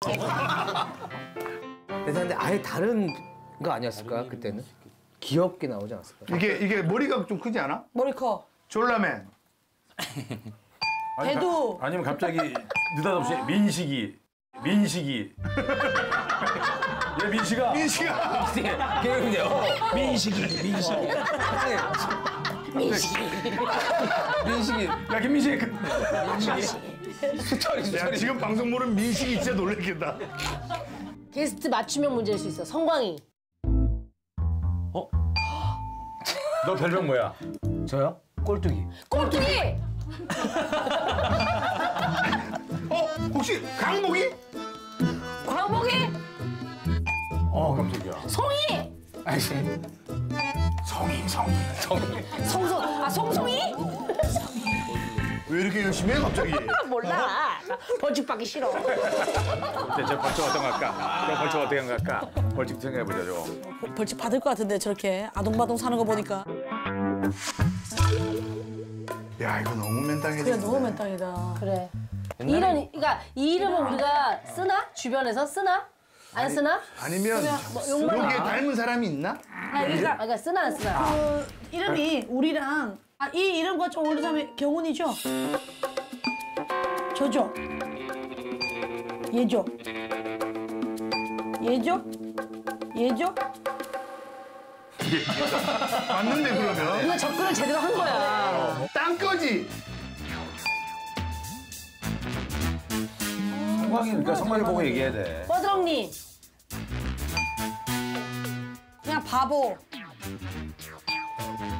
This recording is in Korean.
근데 아예 다른 거 아니었을까 그때는? 귀엽게 나오지 않았을까? 이게 머리가 좀 크지 않아? 머리 커. 졸라맨. 배도. 아니면 갑자기 느닷없이 민식이. 얘 민식아. 게임이요. 민식이. 야 김민식. 야, 지금 방송 보는 민식이 진짜 놀랬겠다. 게스트 맞춤형 문제일 수 있어. 성광이. 너 별명 뭐야? 저요? 꼴뚜기. 꼴뚜기. 혹시 강목이? 광복이. 깜짝이야. 송이. 아니, 성이. 송송이? 왜 이렇게 열심히 해 갑자기? 몰라. 벌칙 받기 싫어. 저 벌칙 어떤 거 할까? 그럼 벌칙 어떻게 한 거 할까? 벌칙 생각해보자, 저. 벌칙 받을 것 같은데 저렇게 아동바동 사는 거 보니까. 야, 이거 너무 맨땅이지. 그래 너무 맨땅이다. 그래. 그러니까 이 이름은 우리가 쓰나? 주변에서 쓰나? 안 쓰나? 아니면 욕만 여기에 닮은 사람이 있나? 그러니까 쓰나 안 쓰나? 그 이름이 우리랑 이 이름과 좀 어울리자면 경훈이죠? 저죠? 얘죠? 맞는데 그러면? 우리가 접근을 제대로 한 거야. 땅거지. 그러니까 성광이 보고 얘기해야 돼. 뻐드렁니. 그냥 바보.